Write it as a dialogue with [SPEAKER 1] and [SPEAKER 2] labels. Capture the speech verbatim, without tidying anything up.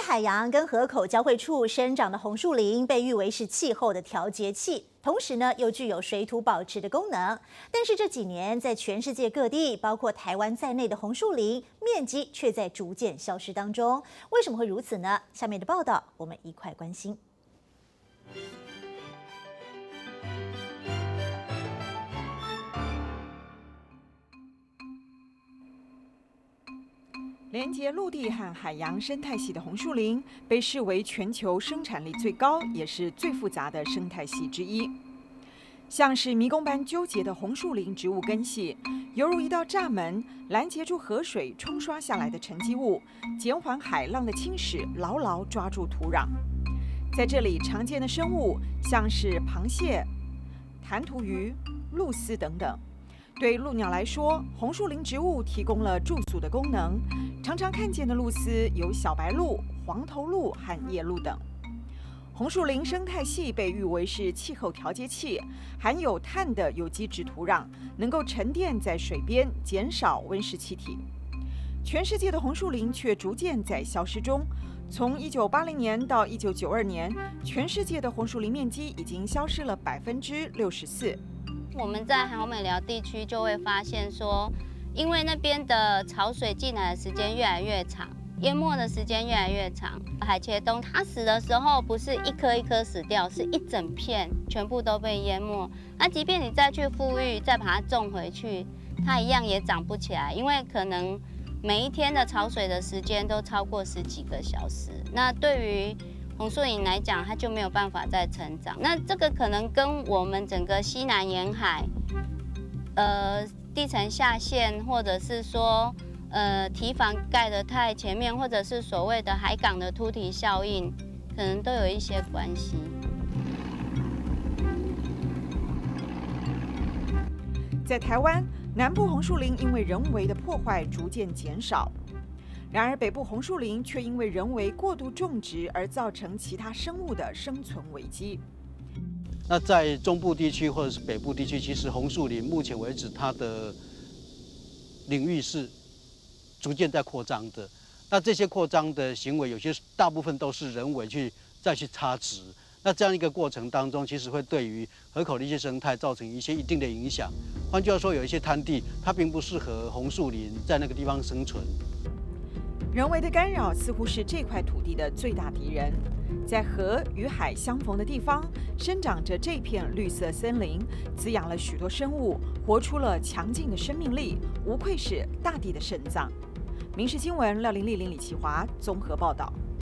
[SPEAKER 1] 海洋跟河口交汇处生长的红树林被誉为是气候的调节器，同时呢又具有水土保持的功能。但是这几年，在全世界各地，包括台湾在内的红树林面积却在逐渐消失当中。为什么会如此呢？下面的报道我们一块关心。
[SPEAKER 2] 连接陆地和海洋生态系的红树林，被视为全球生产力最高也是最复杂的生态系之一。像是迷宫般纠结的红树林植物根系，犹如一道栅门，拦截住河水冲刷下来的沉积物，减缓海浪的侵蚀，牢牢抓住土壤。在这里常见的生物，像是螃蟹、弹涂鱼、鹭鸶等等。 对鹭鸟来说，红树林植物提供了住宿的功能。常常看见的鹭鸶有小白鹭、黄头鹭和夜鹭等。红树林生态系被誉为是气候调节器，含有碳的有机质土壤能够沉淀在水边，减少温室气体。全世界的红树林却逐渐在消失中。从一九八零年到一九九二年，全世界的红树林面积已经消失了百分之六十四。
[SPEAKER 3] 我们在好美寮地区就会发现说，因为那边的潮水进来的时间越来越长，淹没的时间越来越长。海茄冬它死的时候不是一颗一颗死掉，是一整片全部都被淹没。那即便你再去复育，再把它种回去，它一样也长不起来，因为可能每一天的潮水的时间都超过十几个小时。那对于 红树林来讲，它就没有办法再成长。那这个可能跟我们整个西南沿海，呃，地层下陷，或者是说，呃，堤防盖得太前面，或者是所谓的海港的凸堤效应，可能都有一些关系。
[SPEAKER 2] 在台湾南部红树林因为人为的破坏逐渐减少。 然而，北部红树林却因为人为过度种植而造成其他生物的生存危机。
[SPEAKER 4] 那在中部地区或者是北部地区，其实红树林目前为止它的领域是逐渐在扩张的。那这些扩张的行为，有些大部分都是人为去再去插植。那这样一个过程当中，其实会对于河口的一些生态造成一些一定的影响。换句话说，有一些滩地它并不适合红树林在那个地方生存。
[SPEAKER 2] 人为的干扰似乎是这块土地的最大敌人。在河与海相逢的地方，生长着这片绿色森林，滋养了许多生物，活出了强劲的生命力，无愧是大地的肾脏。民视新闻廖玲丽、林李奇华综合报道。